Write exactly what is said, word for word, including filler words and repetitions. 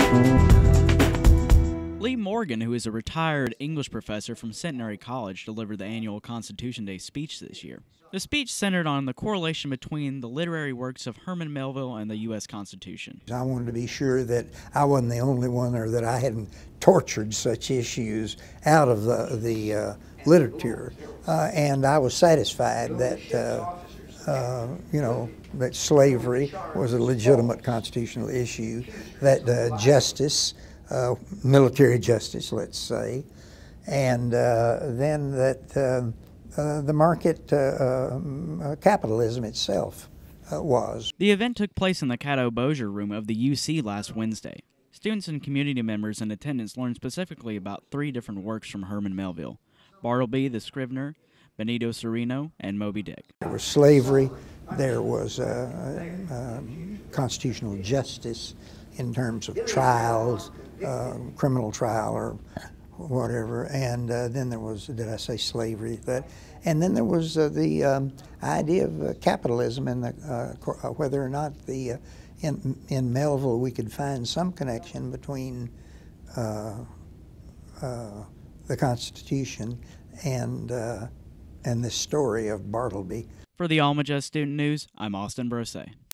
Lee Morgan, who is a retired English professor from Centenary College, delivered the annual Constitution Day speech this year. The speech centered on the correlation between the literary works of Herman Melville and the U S Constitution. I wanted to be sure that I wasn't the only one, or that I hadn't tortured such issues out of the, the uh, literature. Uh, and I was satisfied that, uh, uh, you know, that slavery was a legitimate constitutional issue, that uh, justice, uh, military justice, let's say, and uh, then that uh, uh, the market uh, uh, capitalism itself uh, was. The event took place in the Cato Bozier room of the U C last Wednesday. Students and community members in attendance learned specifically about three different works from Herman Melville: Bartleby the Scrivener, Benito Cereno, and Moby Dick. There was slavery, there was uh, uh, constitutional justice in terms of trials, uh, criminal trial or whatever, and uh, then there was, did I say slavery? That, and then there was uh, the um, idea of uh, capitalism and the, uh, whether or not the uh, in, in Melville we could find some connection between uh, uh, the Constitution and uh, and this story of Bartleby. For the Alma Just Student News, I'm Austin Brosset.